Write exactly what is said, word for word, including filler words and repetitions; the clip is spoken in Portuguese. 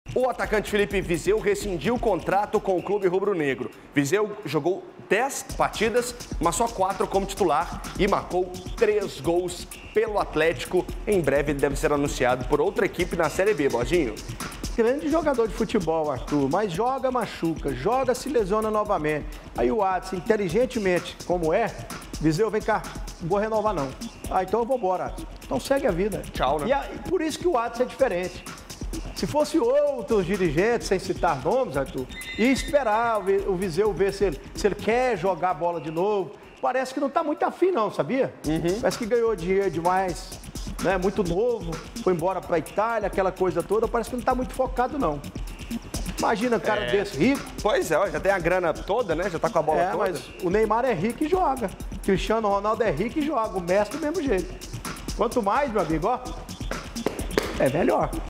O atacante Felipe Viseu rescindiu o contrato com o clube rubro-negro. Viseu jogou dez partidas, mas só quatro como titular e marcou três gols pelo Atlético. Em breve ele deve ser anunciado por outra equipe na Série B, Bodinho. Grande jogador de futebol, Arthur, mas joga, machuca, joga, se lesiona novamente. Aí o Adson, inteligentemente, como é, Viseu, vem cá, não vou renovar não. Ah, então eu vou embora, Adson. Então segue a vida. Tchau, né? E a, por isso que o Adson é diferente. Se fosse outros dirigentes, sem citar nomes, Arthur, ia esperar o Viseu ver se ele, se ele quer jogar a bola de novo. Parece que não está muito afim não, sabia? Uhum. Parece que ganhou dinheiro demais, né? Muito novo, foi embora para a Itália, aquela coisa toda, parece que não está muito focado não. Imagina um cara é. desse rico. Pois é, já tem a grana toda, né? Já tá com a bola é, toda. Mas o Neymar é rico e joga. Cristiano Ronaldo é rico e joga. O Messi do mesmo jeito. Quanto mais, meu amigo, ó, é melhor.